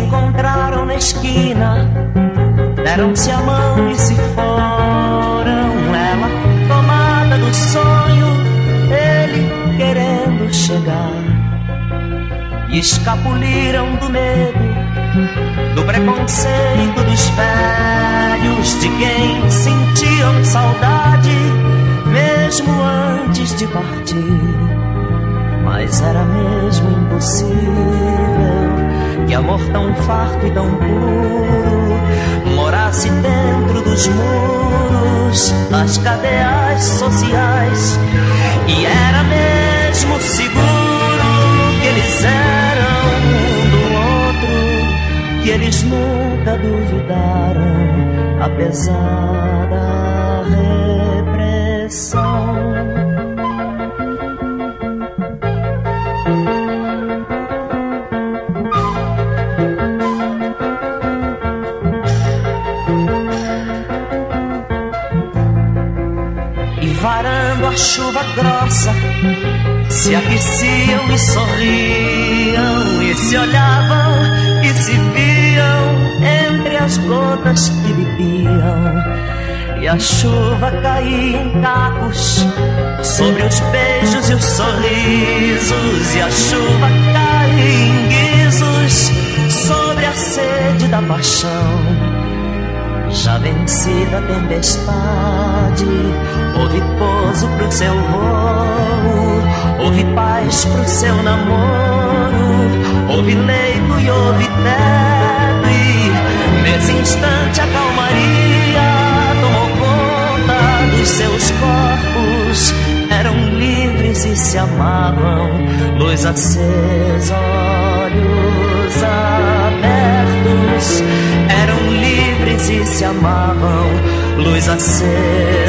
encontraram na esquina, deram-se a mão e se foram. Ela tomada do sonho, ele querendo chegar. E escapuliram do medo, do preconceito dos velhos, de quem sentiam saudade mesmo antes de partir. Mas era mesmo impossível que amor tão farto e tão puro morasse dentro dos muros das cadeias sociais. E era mesmo seguro que eles eram um do outro, que eles nunca duvidaram, apesar da repressão. Varando a chuva grossa, se aqueciam e sorriam, e se olhavam e se viam entre as gotas que bebiam. E a chuva caía em cacos sobre os beijos e os sorrisos, e a chuva caía em guizos sobre a sede da paixão. Já vencida a tempestade, houve pouso pro seu voo, houve paz pro seu namoro, houve leito e houve teto. E nesse instante a calmaria tomou conta dos seus corpos. Eram livres e se amavam, luz acesa, olhos abertos. Eram livres e se amavam, luz acesa,